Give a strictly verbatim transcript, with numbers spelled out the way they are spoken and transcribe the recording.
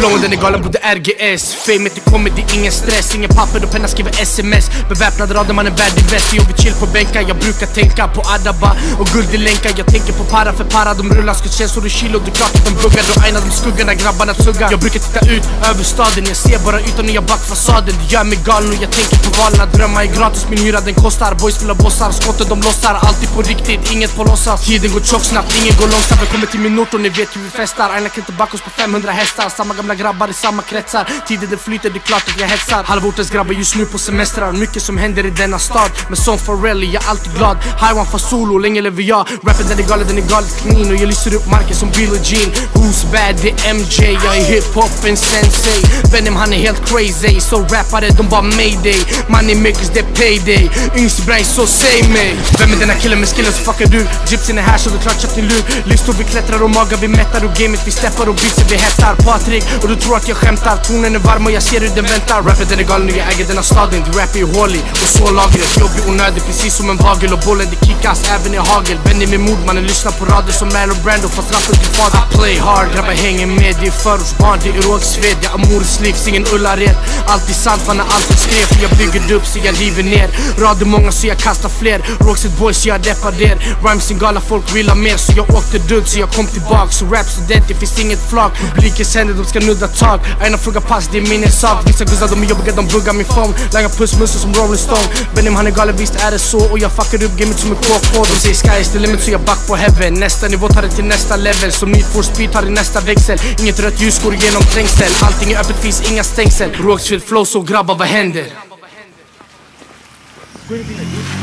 Flowen den är galen, både R G S. Famet det kommer, det är ingen stress. Ingen papper och penna, skriver sms. Beväpnad rader, man är värdig väst. Jag vill chill på bänkar, jag brukar tänka på Adaba och guld i länkar. Jag tänker på para för para, de rullar skuttkänslor i kilo. Det är klart att de buggar, då aina de skuggorna, grabbarna tuggar. Jag brukar titta ut över staden, jag ser bara utan nya backfasaden. Det gör mig galen och jag tänker på valen. Att drömma är gratis, min hyra den kostar. Boys fulla bossar, skotten de lossar. Alltid på riktigt, inget på låtsas. Tiden går tjock snabbt, ingen går långsamt. Jag kommer till min ort och ni vet hur vi festar. Aina kan inte backa oss på femhundra hästar. Samma gamla grabbar i samma kretsar. Tiden den flyter, det är klart att jag hetsar. Halvortens grabbar just nu på semestrar. Mycket som händer i denna stad. Men som Pharrell är jag alltid glad. High one för solo, länge lever jag. Rappen den är galen, den är galet clean. Och jag lyser upp marken som Billie Jean. Who's bad? Det är M J. Jag är hiphop en sensei. Venom han är helt crazy. Så rappare de bara mayday. Money makers det payday. Yngst brain så säg mig. Vem är denna killen med skillen så fuckar du? Gypsyn är här så du klart köpt din lur. Listor vi klättrar och magar vi mättar. Och gamet vi steppar och beatsen vi hettar. Patrik och du tror att jag skämtar. Tonen är varm och jag ser hur den väntar. Rappet den är galen och jag äger denna staden. Du rap är hålig och så lagret. Jobb är onödig precis som en bagel. Och bollen det kickas även i hagel. Benny med mod mannen lyssnar på rader som Marlon Brando. Fast rappen till fader. I play hard, grabbar hänger med. Det är förortsbarn, det är rågsved. Jag har mors livs, ingen Ullared. Alltid sant, man har alltid skrev. För jag bygger upp så jag river ner. Rader många så jag kastar fler. Roxet boys jag deppar der. Rhymes sin gala, folk vill ha mer. Så jag åkte dudd så jag kom tillbaks. Så rap student, det finns inget flak. Publikens händer, de ska nudda tag. Aina frågar pass, det är min sak. Vissa guzzar, de är jobbiga, de buggar min phone. Langar pussmusser som Rolling Stone. Benim han är galen, visst är det så. Och jag fuckar upp gamet som en K K. De säger sky is the limit så jag back på heaven. Nästa nivå tar det till nästa level. Som Need for Speed tar i nästa växel. Inget rött ljus går igenom trängsel. Allting är öppet, finns inga stängsel. Rågsvill flow så grabbar, vad händer?